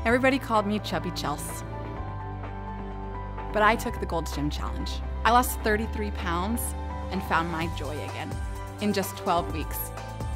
Everybody called me Chubby Chels. But I took the Gold's Gym Challenge. I lost 33 pounds and found my joy again in just 12 weeks.